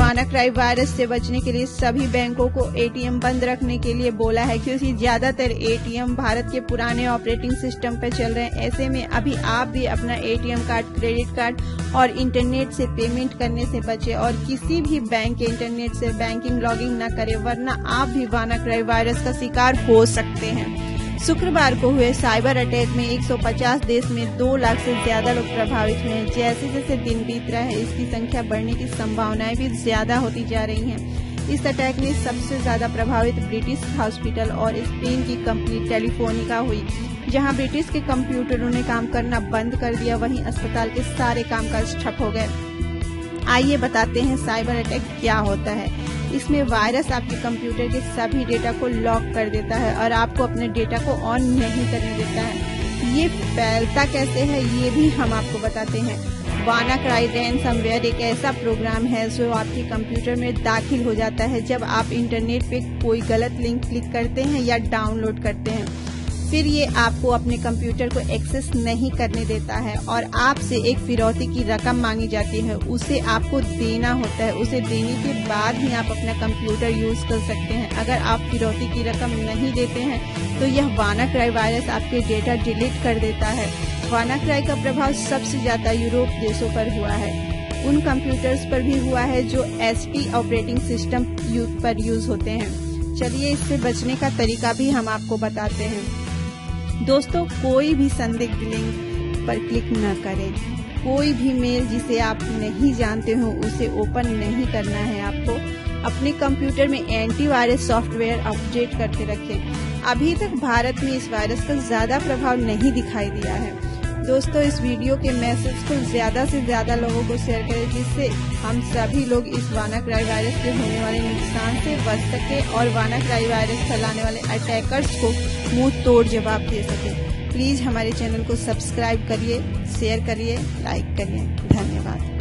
WannaCry virus से बचने के लिए सभी बैंकों को एटीएम बंद रखने के लिए बोला है, क्योंकि ज्यादातर एटीएम भारत के पुराने ऑपरेटिंग सिस्टम पर चल रहे हैं। ऐसे में अभी आप भी अपना एटीएम कार्ड, क्रेडिट कार्ड और इंटरनेट से पेमेंट करने से बचे और किसी भी बैंक के इंटरनेट से बैंकिंग लॉगिंग न करें, वरना आप भी वानाक्राई वायरस का शिकार हो सकते हैं। शुक्रवार को हुए साइबर अटैक में 150 देश में 2 लाख से ज्यादा लोग प्रभावित हुए हैं। जैसे जैसे दिन बीत रहा है, इसकी संख्या बढ़ने की संभावनाएं भी ज्यादा होती जा रही हैं। इस अटैक में सबसे ज्यादा प्रभावित ब्रिटिश हॉस्पिटल और स्पेन की कंपनी टेलीफोनिका हुई, जहां ब्रिटिश के कंप्यूटरों ने काम करना बंद कर दिया, वहीं अस्पताल के सारे कामकाज ठप हो गए। आइए बताते हैं साइबर अटैक क्या होता है। इसमें वायरस आपके कंप्यूटर के सभी डेटा को लॉक कर देता है और आपको अपने डेटा को ऑन नहीं करने देता है। ये फैलता कैसे है, ये भी हम आपको बताते हैं। वानाक्राई रैनसमवेयर एक ऐसा प्रोग्राम है जो आपके कंप्यूटर में दाखिल हो जाता है जब आप इंटरनेट पे कोई गलत लिंक क्लिक करते हैं या डाउनलोड करते हैं। फिर ये आपको अपने कंप्यूटर को एक्सेस नहीं करने देता है और आपसे एक फिरौती की रकम मांगी जाती है, उसे आपको देना होता है। उसे देने के बाद ही आप अपना कंप्यूटर यूज कर सकते हैं। अगर आप फिरौती की रकम नहीं देते हैं तो यह वानाक्राई वायरस आपके डेटा डिलीट कर देता है। वानाक्राई का प्रभाव सबसे ज्यादा यूरोप देशों पर हुआ है। उन कंप्यूटर्स पर भी हुआ है जो एसपी ऑपरेटिंग सिस्टम पर यूज होते हैं। चलिए इससे बचने का तरीका भी हम आपको बताते हैं। दोस्तों, कोई भी संदिग्ध लिंक पर क्लिक न करें। कोई भी मेल जिसे आप नहीं जानते हो उसे ओपन नहीं करना है। आपको अपने कंप्यूटर में एंटीवायरस सॉफ्टवेयर अपडेट करके रखें। अभी तक भारत में इस वायरस का ज्यादा प्रभाव नहीं दिखाई दिया है। दोस्तों, इस वीडियो के मैसेज को ज्यादा से ज्यादा लोगों को शेयर करें, जिससे हम सभी लोग इस वानाक्राई वायरस से होने वाले नुकसान से बच सके और वानाक्राई वायरस फैलाने वाले अटैकर्स को मुंह तोड़ जवाब दे सके। प्लीज हमारे चैनल को सब्सक्राइब करिए, शेयर करिए, लाइक करिए। धन्यवाद।